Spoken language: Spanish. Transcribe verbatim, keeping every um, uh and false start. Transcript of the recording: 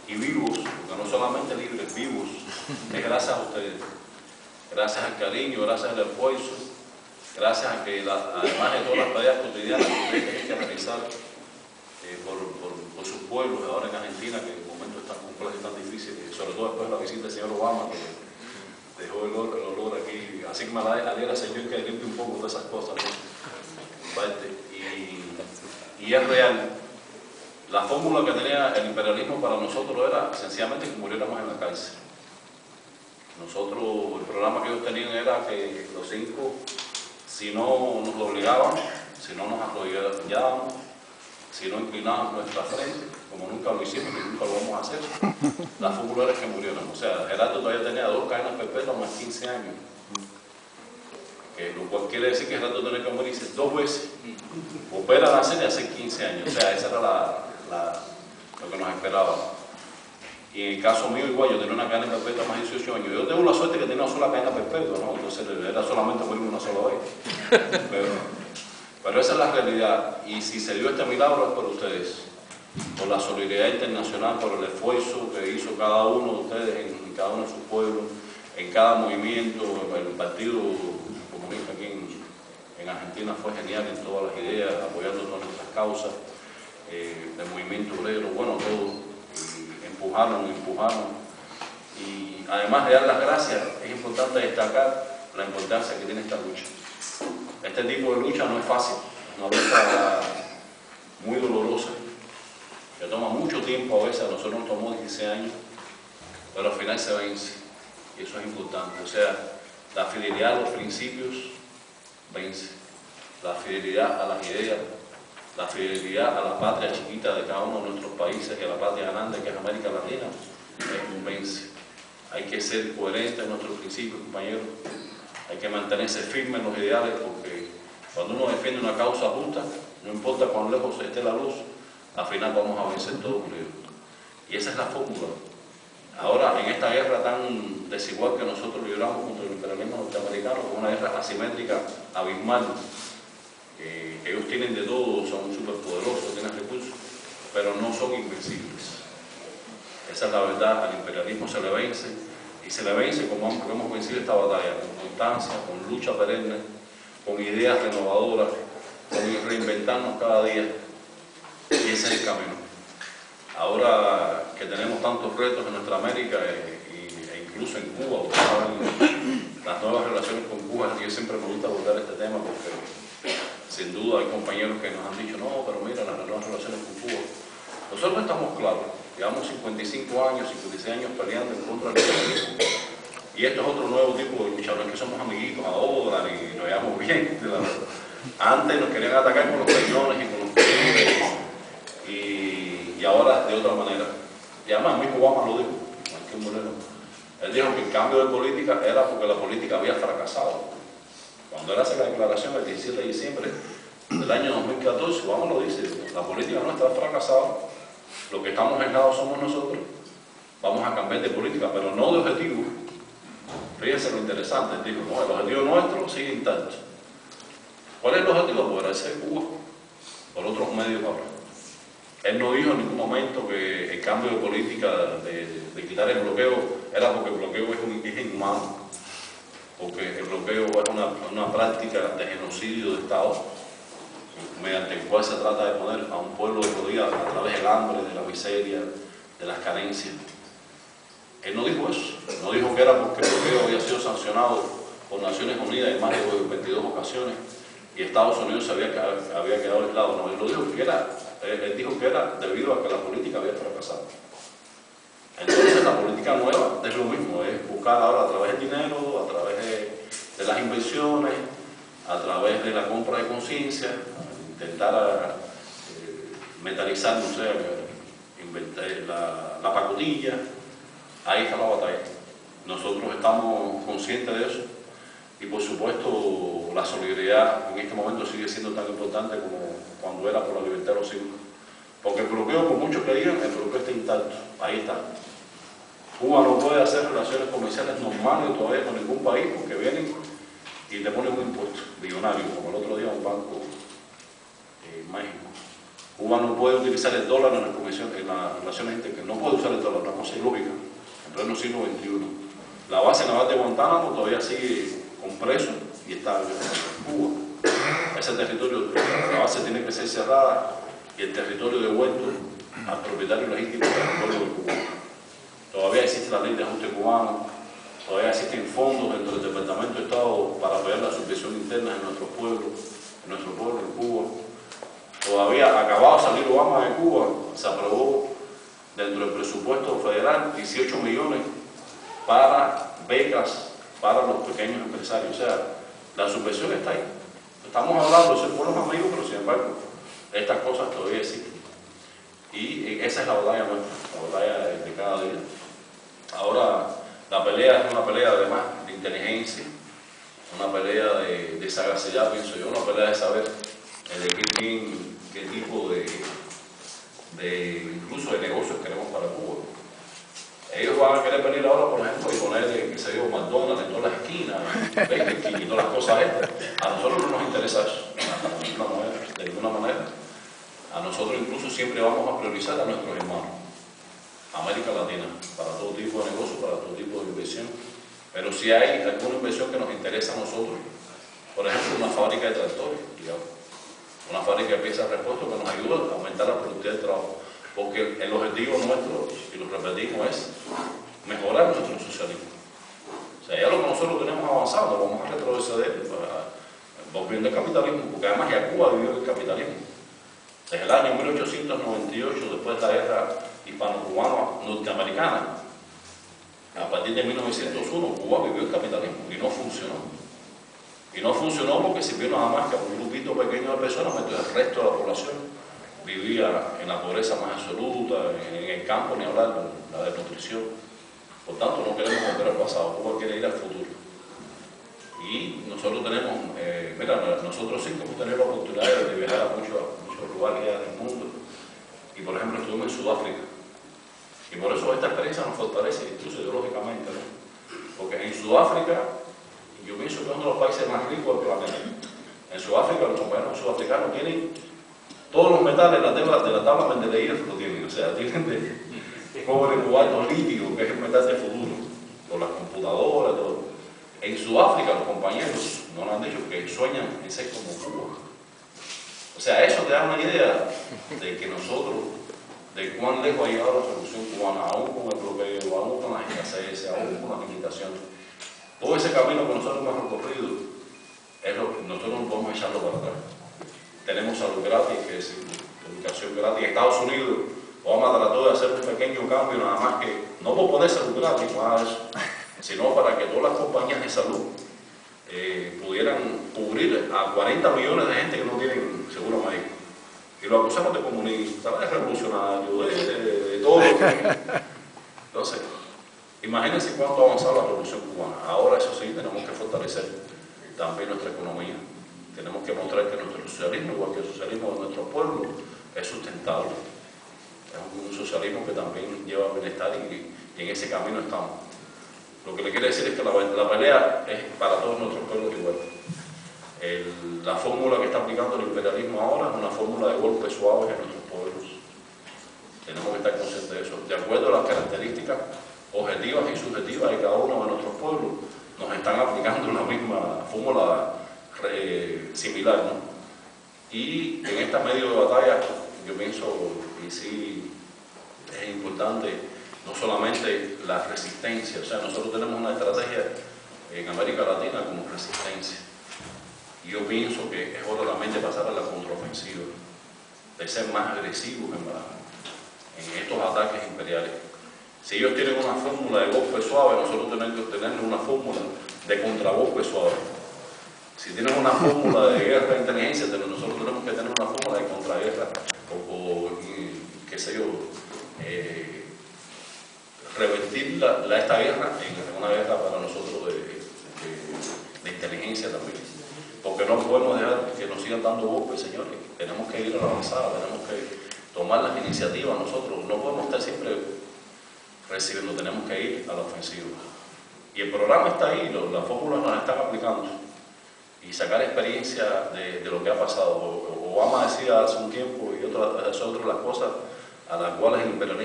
y vivos, porque no solamente libres, vivos, es gracias a ustedes. Gracias al cariño, gracias al esfuerzo, gracias a que, la, además de todas las tareas cotidianas que ustedes tienen que realizar eh, por, por, por sus pueblos, ahora en Argentina, que en momentos tan complejos y tan difíciles, sobre todo después de la visita del señor Obama, que dejó el olor, el olor aquí, así que me alegra, señor, que limpie un poco todas esas cosas, ¿no? y, y es real. La fórmula que tenía el imperialismo para nosotros era sencillamente que muriéramos en la cárcel. Nosotros, el programa que ellos tenían era que los cinco, si no nos obligaban, si no nos arrodillábamos, si no inclinábamos nuestra frente, como nunca lo hicimos y nunca lo vamos a hacer, la fórmula era que muriéramos. O sea, Gerardo todavía tenía dos cadenas perpetuas más quince años. Que lo cual quiere decir que Gerardo tenía que morirse dos veces. Opera nacer y hacer quince años. O sea, esa era la, la, lo que nos esperaba. Y en el caso mío igual, yo tenía una cadena perpetua más de dieciocho años. Yo tengo la suerte que tenía una sola cadena perpetua, ¿no? Entonces era solamente morir una sola vez. Pero, pero esa es la realidad. Y si se dio este milagro es por ustedes. Por la solidaridad internacional, por el esfuerzo que hizo cada uno de ustedes en, en cada uno de sus pueblos, en cada movimiento. El Partido Comunista aquí en, en Argentina fue genial en todas las ideas, apoyando todas nuestras causas, eh, el movimiento obrero, bueno, todo. Empujaron, empujaron. Y además de dar las gracias, es importante destacar la importancia que tiene esta lucha. Este tipo de lucha no es fácil, es una lucha muy dolorosa, que toma mucho tiempo a veces, a nosotros nos tomó dieciséis años, pero al final se vence, y eso es importante. O sea, la fidelidad a los principios vence, la fidelidad a las ideas, la fidelidad a la patria chiquita de cada uno de nuestros países y a la patria grande que es América Latina, es un vence. Hay que ser coherentes en nuestros principios, compañeros. Hay que mantenerse firmes en los ideales, porque cuando uno defiende una causa justa, no importa cuán lejos esté la luz, al final vamos a vencer todos unidos. Y esa es la fórmula. Ahora, en esta guerra tan desigual que nosotros libramos contra el imperialismo norteamericano, con una guerra asimétrica abismal, Eh, ellos tienen de todo, son superpoderosos, tienen recursos, pero no son invencibles. Esa es la verdad. Al imperialismo se le vence, y se le vence como hemos vencido esta batalla, con constancia, con lucha perenne, con ideas renovadoras, con reinventarnos cada día, y ese es el camino. Ahora que tenemos tantos retos en nuestra América, e, e incluso en Cuba, las nuevas relaciones con Cuba, yo siempre me gusta abordar este tema porque sin duda hay compañeros que nos han dicho, no, pero mira, las nuevas relaciones con Cuba. Nosotros estamos claros, llevamos cincuenta y cinco años, cincuenta y seis años peleando en contra del imperialismo. Y esto es otro nuevo tipo de lucha, no es que somos amiguitos ahora y nos llevamos bien. Antes nos querían atacar con los cañones y con los cañones, y, y ahora de otra manera. Y además, el mismo Obama lo dijo, Martín Moreno. Él dijo que el cambio de política era porque la política había fracasado. Cuando él hace la declaración el diecisiete de diciembre del año dos mil catorce, Obama lo dice, la política nuestra ha fracasado, lo que estamos aislados somos nosotros, vamos a cambiar de política, pero no de objetivo. Fíjense lo interesante, él dijo, no, el objetivo nuestro sigue intacto. ¿Cuál es el objetivo? Poder hacer Cuba por otros medios ahora. Él no dijo en ningún momento que el cambio de política, de, de quitar el bloqueo, era porque el bloqueo es, un, es inhumano, porque el bloqueo es una, una práctica de genocidio de Estado, mediante el cual se trata de poner a un pueblo de rodillas a través del hambre, de la miseria, de las carencias. Él no dijo eso, no dijo que era porque el bloqueo había sido sancionado por Naciones Unidas en más de veintidós ocasiones y Estados Unidos se había, había quedado aislado. No, él lo dijo que era, él dijo que era debido a que la política había fracasado. Entonces la política nueva es lo mismo, es buscar ahora a través del dinero, a través de, de las inversiones, a través de la compra de conciencia, intentar eh, metalizar, no sé, inventar la, la pacotilla. Ahí está la batalla. Nosotros estamos conscientes de eso y por supuesto la solidaridad en este momento sigue siendo tan importante como cuando era por la libertad de los cívicos. Porque el bloqueo, por mucho que digan, el bloqueo está intacto. Ahí está. Cuba no puede hacer relaciones comerciales normales todavía con ningún país porque vienen y te ponen un impuesto millonario, como el otro día un banco en México. Cuba no puede utilizar el dólar en las comisiones, en las relaciones internacionales, no puede usar el dólar, una cosa ilógica, en pleno siglo veintiuno. La base naval de Guantánamo todavía sigue con presos y está en Cuba. Ese territorio, la base tiene que ser cerrada y el territorio devuelto al propietario legítimo del pueblo de Cuba. Todavía existe la ley de ajuste cubano, todavía existen fondos dentro del Departamento de Estado para apoyar la subvención interna en nuestros pueblos, en nuestro pueblo, en Cuba. Todavía, acabado de salir Obama de Cuba, se aprobó dentro del presupuesto federal dieciocho millones para becas para los pequeños empresarios. O sea, la subvención está ahí. Estamos hablando de ser buenos amigos, pero sin embargo, estas cosas todavía existen. Y esa es la batalla nuestra, la batalla de, de cada día. Ahora, la pelea es una pelea además de inteligencia, una pelea de, de sagacidad, pienso yo, una pelea de saber elegir bien qué tipo de, de, incluso de negocios queremos para Cuba. Ellos van a querer venir ahora, por ejemplo, y poner, qué sé yo, McDonald's en todas las esquinas, y todas las cosas estas. A nosotros no nos interesa eso, de ninguna manera. De ninguna manera. A nosotros incluso siempre vamos a priorizar a nuestros hermanos, América Latina, para todo tipo de negocio, para todo tipo de inversión. Pero si hay alguna inversión que nos interesa a nosotros, por ejemplo, una fábrica de tractores, digamos, una fábrica de piezas de repuesto que nos ayuda a aumentar la productividad del trabajo. Porque el objetivo nuestro, y lo repetimos, es mejorar nuestro socialismo. O sea, ya lo que nosotros tenemos avanzado, vamos a retroceder volviendo al capitalismo, porque además ya Cuba vivió el capitalismo. Desde el año mil ochocientos noventa y ocho, después de la guerra hispano-cubana norteamericana, a partir de mil novecientos uno, Cuba vivió el capitalismo y no funcionó. Y no funcionó porque sirvió nada más que a un grupito pequeño de personas, mientras el resto de la población vivía en la pobreza más absoluta, en el campo, ni hablar de la desnutrición. Por tanto, no queremos volver al pasado, Cuba quiere ir al futuro. Y nosotros tenemos, eh, mira, nosotros sí hemos tenido la oportunidad de viajar a muchos, muchos lugares ya del mundo. Y por ejemplo, estuvimos en Sudáfrica. Y por eso esta experiencia nos fortalece, incluso ideológicamente, ¿no? Porque en Sudáfrica, yo pienso que es uno de los países más ricos del planeta. En Sudáfrica, los compañeros sudafricanos tienen todos los metales de la tabla, de la tabla Mendeleev, lo tienen. O sea, tienen de cobre, cobalto, litio, que es el metal del futuro, con las computadoras, todo. En Sudáfrica, los compañeros no nos han dicho que sueñan en ser como Cuba. O sea, eso te da una idea de que nosotros, de cuán lejos ha llegado la solución cubana, aún con el bloqueo, aún con las escaseces, aún con las limitaciones. Todo ese camino que nosotros hemos recorrido, es lo que nosotros no podemos echarlo para atrás. Tenemos salud gratis, que es educación gratis. Estados Unidos, Obama trató de hacer un pequeño cambio, nada más que, no por poner salud gratis, nada de eso, sino para que todas las compañías de salud eh, pudieran cubrir a cuarenta millones de gente que no tienen seguro médico. Y lo acusamos de comunista, de revolucionario, de, de, de todo. Entonces, imagínense cuánto ha avanzado la revolución cubana. Ahora, eso sí, tenemos que fortalecer también nuestra economía. Tenemos que mostrar que nuestro socialismo, igual que el socialismo de nuestro pueblo, es sustentable. Es un socialismo que también lleva bienestar y, y en ese camino estamos. Lo que le quiero decir es que la, la pelea es para todos nuestros pueblos igual. El, la fórmula que está aplicando el imperialismo ahora es una fórmula de golpes suaves en nuestros pueblos. Tenemos que estar conscientes de eso. De acuerdo a las características objetivas y subjetivas de cada uno de nuestros pueblos, nos están aplicando la misma fórmula eh, similar, ¿no? Y en esta medio de batalla, yo pienso, y sí es importante, no solamente la resistencia, o sea, nosotros tenemos una estrategia en América Latina como resistencia. Y yo pienso que es hora también de pasar a la contraofensiva, de ser más agresivos en, la, en estos ataques imperiales. Si ellos tienen una fórmula de golpe suave, nosotros tenemos que tener una fórmula de contragolpe suave. Si tienen una fórmula de guerra de inteligencia, nosotros tenemos que tener una fórmula de contraguerra o, o qué sé yo, eh, revertir la, la, esta guerra en una guerra para nosotros de, de, de inteligencia también. Porque no podemos dejar que nos sigan dando golpes, señores. Tenemos que ir a la avanzada, tenemos que tomar las iniciativas nosotros. No podemos estar siempre recibiendo, tenemos que ir a la ofensiva. Y el programa está ahí, las fórmulas nos están aplicando. Y sacar experiencia de, de lo que ha pasado, o, o Obama decía hace un tiempo y otras otras las cosas a las cuales el imperialismo